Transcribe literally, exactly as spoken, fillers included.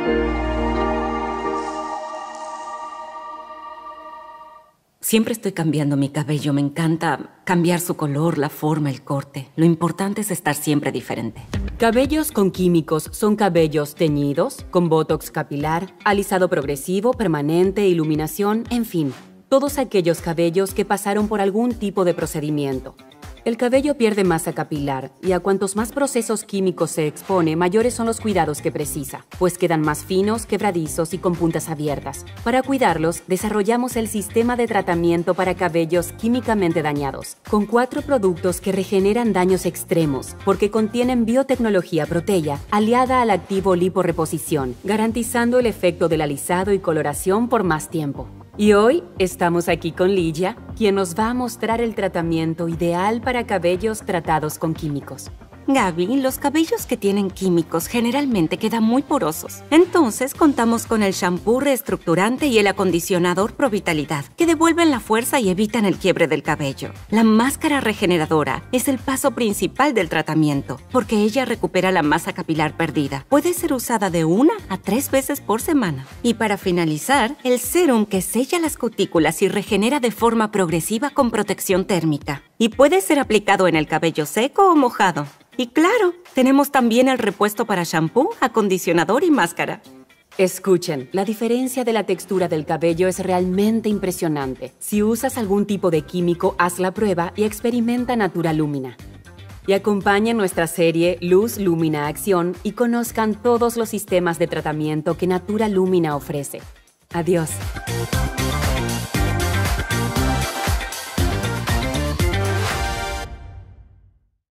Siempre estoy cambiando mi cabello. Me encanta cambiar su color, la forma, el corte. Lo importante es estar siempre diferente. Cabellos con químicos son cabellos teñidos, con botox capilar, alisado progresivo, permanente, iluminación, en fin, todos aquellos cabellos que pasaron por algún tipo de procedimiento. El cabello pierde masa capilar y a cuantos más procesos químicos se expone, mayores son los cuidados que precisa, pues quedan más finos, quebradizos y con puntas abiertas. Para cuidarlos, desarrollamos el sistema de tratamiento para cabellos químicamente dañados, con cuatro productos que regeneran daños extremos, porque contienen biotecnología Proteya, aliada al activo liporeposición, garantizando el efecto del alisado y coloración por más tiempo. Y hoy estamos aquí con Ligia, quien nos va a mostrar el tratamiento ideal para cabellos tratados con químicos. Gaby, los cabellos que tienen químicos generalmente quedan muy porosos. Entonces, contamos con el shampoo reestructurante y el acondicionador Pro Vitalidad, que devuelven la fuerza y evitan el quiebre del cabello. La máscara regeneradora es el paso principal del tratamiento, porque ella recupera la masa capilar perdida. Puede ser usada de una a tres veces por semana. Y para finalizar, el serum que sella las cutículas y regenera de forma progresiva con protección térmica. Y puede ser aplicado en el cabello seco o mojado. Y claro, tenemos también el repuesto para shampoo, acondicionador y máscara. Escuchen, la diferencia de la textura del cabello es realmente impresionante. Si usas algún tipo de químico, haz la prueba y experimenta Natura Lumina. Y acompañen nuestra serie Luz Lumina Acción y conozcan todos los sistemas de tratamiento que Natura Lumina ofrece. Adiós.